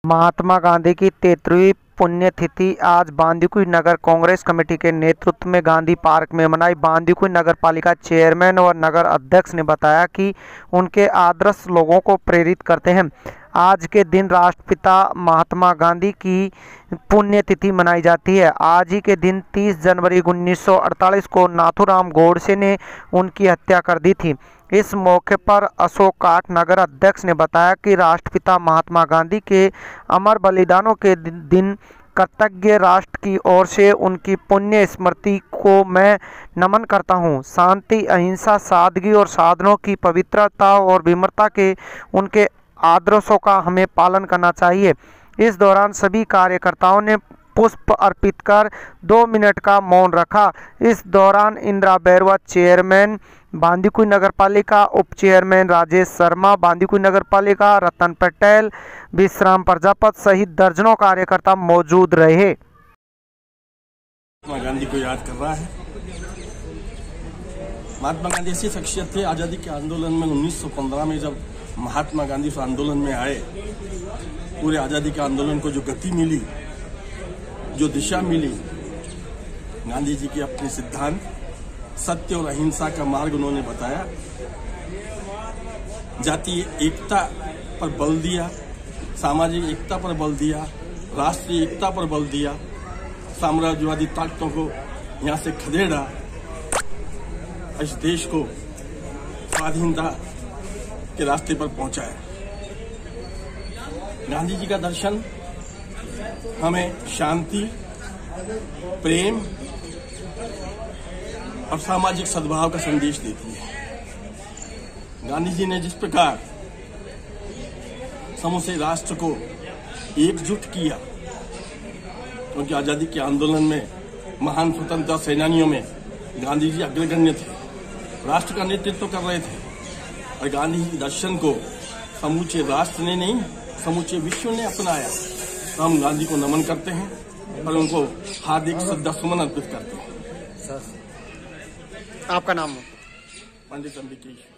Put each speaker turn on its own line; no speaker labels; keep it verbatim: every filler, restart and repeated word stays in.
महात्मा गांधी की तेरहवीं पुण्यतिथि आज बांदीकुई नगर कांग्रेस कमेटी के नेतृत्व में गांधी पार्क में मनाई। बांदीकुई नगर पालिका चेयरमैन और नगर अध्यक्ष ने बताया कि उनके आदर्श लोगों को प्रेरित करते हैं। आज के दिन राष्ट्रपिता महात्मा गांधी की पुण्यतिथि मनाई जाती है। आज ही के दिन तीस जनवरी उन्नीस सौ अड़तालीस को नाथूराम गोडसे ने उनकी हत्या कर दी थी। इस मौके पर अशोक काट नगर अध्यक्ष ने बताया कि राष्ट्रपिता महात्मा गांधी के अमर बलिदानों के दिन कृतज्ञ राष्ट्र की ओर से उनकी पुण्य स्मृति को मैं नमन करता हूं। शांति, अहिंसा, सादगी और साधनों की पवित्रता और विनम्रता के उनके आदर्शों का हमें पालन करना चाहिए। इस दौरान सभी कार्यकर्ताओं ने पुष्प अर्पित कर दो मिनट का मौन रखा। इस दौरान इंदिरा बैरवा चेयरमैन बांदीकुई नगर पालिका, उप चेयरमैन राजेश शर्मा, बांदीकुई नगर पालिका रतन पटेल, विश्राम प्रजापत सहित दर्जनों कार्यकर्ता मौजूद रहे।
महात्मा गांधी को याद कर रहा है। महात्मा गांधी ऐसी शख्सियत थे, आजादी के आंदोलन में उन्नीस सौ पंद्रह में जब महात्मा गांधी उस आंदोलन में आए, पूरे आजादी के आंदोलन को जो गति मिली, जो दिशा मिली, गांधी जी के अपने सिद्धांत सत्य और अहिंसा का मार्ग उन्होंने बताया। जातीय एकता पर बल दिया, सामाजिक एकता पर बल दिया, राष्ट्रीय एकता पर बल दिया, साम्राज्यवादी ताकतों को यहां से खदेड़ा, इस देश को स्वाधीनता के रास्ते पर पहुंचाया। गांधी जी का दर्शन हमें शांति, प्रेम और सामाजिक सद्भाव का संदेश देती है। गांधी जी ने जिस प्रकार समूचे राष्ट्र को एकजुट किया, क्योंकि आजादी के आंदोलन में महान स्वतंत्रता सेनानियों में गांधी जी अग्रगण्य थे, राष्ट्र का नेतृत्व कर रहे थे, और गांधी जी के दर्शन को समूचे राष्ट्र ने नहीं, समूचे विश्व ने अपनाया। तो हम गांधी को नमन करते हैं और उनको हार्दिक श्रद्धासुमन अर्पित करते हैं।
आपका नाम?
पंडित अंबिकेश।